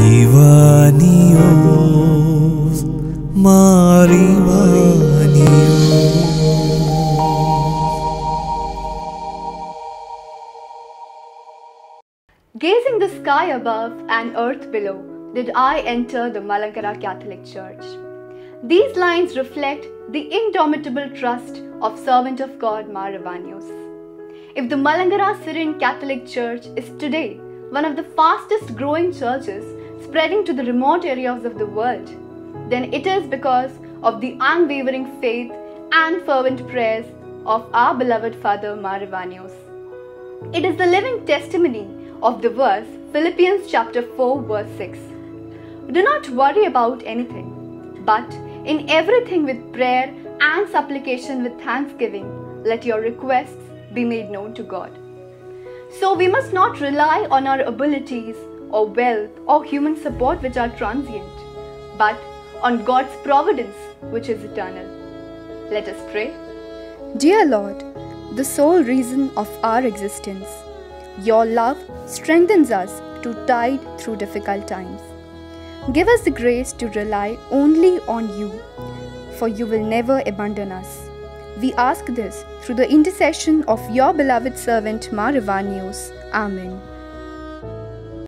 Marivanios, Marivanios. Gazing the sky above and earth below, did I enter the Malankara Catholic Church. These lines reflect the indomitable trust of servant of God Marivanios. If the Malankara Syrian Catholic Church is today one of the fastest growing churches spreading to the remote areas of the world, then it is because of the unwavering faith and fervent prayers of our beloved Father Marivanios. It is the living testimony of the verse Philippians chapter 4 verse 6. Do not worry about anything, but in everything with prayer and supplication with thanksgiving, let your requests be made known to God. So we must not rely on our abilities or wealth or human support which are transient, but on God's providence which is eternal. Let us pray. Dear Lord, the sole reason of our existence, your love strengthens us to tide through difficult times. Give us the grace to rely only on you, for you will never abandon us. We ask this through the intercession of your beloved servant Marivanios. Amen.